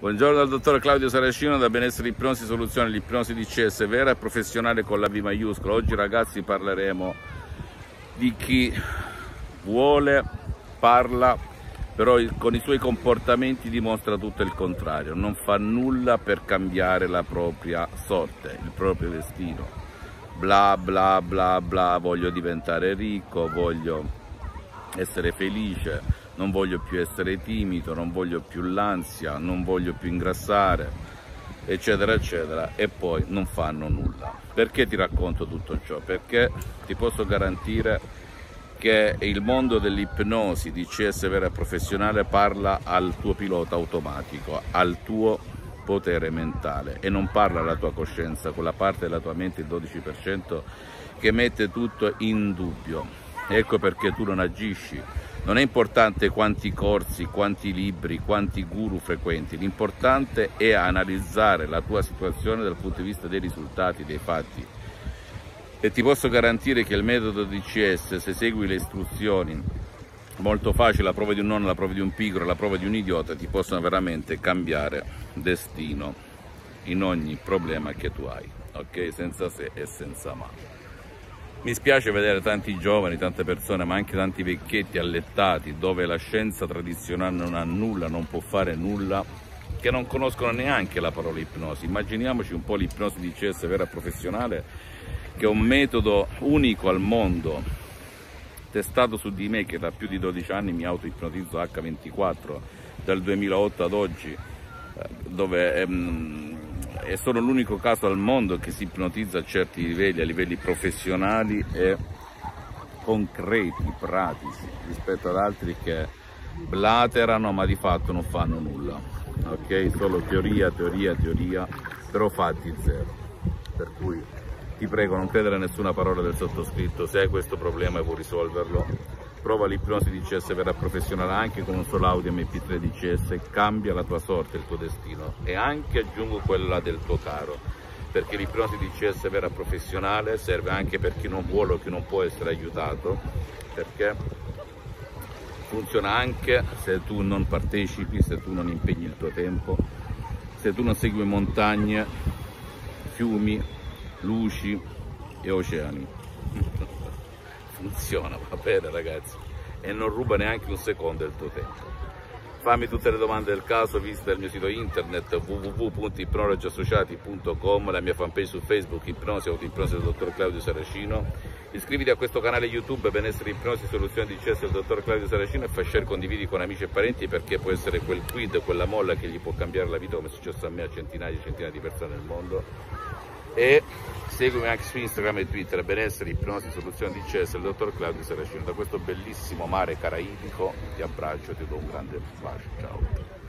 Buongiorno dal dottor Claudio Saracino da Benessere Ipnosi Soluzione, l'ipnosi DCS vera e professionale con la V maiuscola. Oggi ragazzi parleremo di chi vuole, parla, però con i suoi comportamenti dimostra tutto il contrario, non fa nulla per cambiare la propria sorte, il proprio destino. Bla bla bla bla, voglio diventare ricco, voglio essere felice, non voglio più essere timido, non voglio più l'ansia, non voglio più ingrassare, eccetera eccetera, e poi non fanno nulla. Perché ti racconto tutto ciò? Perché ti posso garantire che il mondo dell'ipnosi DCS vera e professionale parla al tuo pilota automatico, al tuo potere mentale, e non parla alla tua coscienza, quella parte della tua mente, il 12%, che mette tutto in dubbio. Ecco perché tu non agisci. Non è importante quanti corsi, quanti libri, quanti guru frequenti, l'importante è analizzare la tua situazione dal punto di vista dei risultati, dei fatti. E ti posso garantire che il metodo DCS, se segui le istruzioni, molto facile, la prova di un nonno, la prova di un pigro, la prova di un idiota, ti possono veramente cambiare destino in ogni problema che tu hai, ok? Senza se e senza ma. Mi spiace vedere tanti giovani, tante persone, ma anche tanti vecchietti allettati, dove la scienza tradizionale non ha nulla, non può fare nulla, che non conoscono neanche la parola ipnosi. Immaginiamoci un po' l'ipnosi DCS vera professionale, che è un metodo unico al mondo, testato su di me, che da più di 12 anni mi auto-ipnotizzo H24, dal 2008 ad oggi, dove è solo l'unico caso al mondo che si ipnotizza a certi livelli, a livelli professionali e concreti, pratici, rispetto ad altri che blaterano ma di fatto non fanno nulla, ok? Solo teoria, teoria, teoria, però fatti zero. Per cui ti prego, non credere a nessuna parola del sottoscritto. Se hai questo problema e vuoi risolverlo, prova l'ipnosi DCS vera professionale anche con un solo audio MP3 DCS, cambia la tua sorte, il tuo destino, e anche aggiungo quella del tuo caro, perché l'ipnosi DCS vera professionale serve anche per chi non vuole o chi non può essere aiutato, perché funziona anche se tu non partecipi, se tu non impegni il tuo tempo, se tu non segui montagne, fiumi, luci e oceani. Funziona, va bene ragazzi, e non ruba neanche un secondo del tuo tempo. Fammi tutte le domande del caso, visita il mio sito internet www.ipnologiassociati.com, la mia fanpage su Facebook, Ipnosi Autoipnosi del dottor Claudio Saracino. Iscriviti a questo canale YouTube Benessere Ipnosi Soluzione DCS del dottor Claudio Saracino e fai share, condividi con amici e parenti, perché può essere quel quid, quella molla che gli può cambiare la vita, come è successo a me, a centinaia e centinaia di persone nel mondo. E seguimi anche su Instagram e Twitter, Benessere Ipnosi Soluzione DCS del dottor Claudio Saracino. Da questo bellissimo mare caraibico ti abbraccio e ti do un grande bacio, ciao.